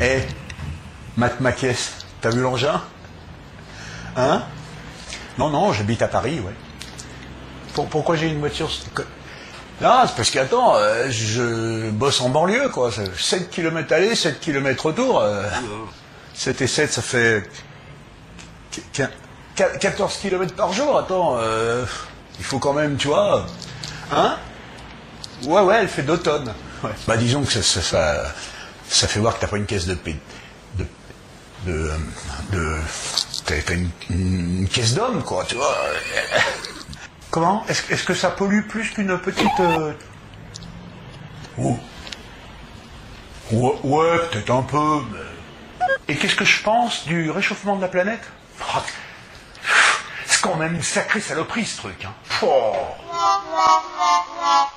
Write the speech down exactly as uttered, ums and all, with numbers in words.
Eh, Matt Maquies, t'as vu l'engin? Hein? Non, non, j'habite à Paris, ouais. Pour, pourquoi j'ai une voiture? Non, c'est parce qu'attends, euh, je bosse en banlieue, quoi. sept kilomètres aller, sept kilomètres retour. Euh, sept et sept, ça fait quatorze kilomètres par jour. Attends, euh, il faut quand même, tu vois. Hein? Ouais, ouais, elle fait d'automne. Ouais. Bah disons que ça, ça, ça, ça fait voir que t'as pas une caisse de... de, de, de t'as une, une caisse d'homme, quoi, tu vois. Comment? Est-ce est-ce que ça pollue plus qu'une petite... Euh... Oh. Ouais, ouais peut-être un peu, mais... Et qu'est-ce que je pense du réchauffement de la planète? Oh, c'est quand même une sacrée saloperie, ce truc, hein. Oh.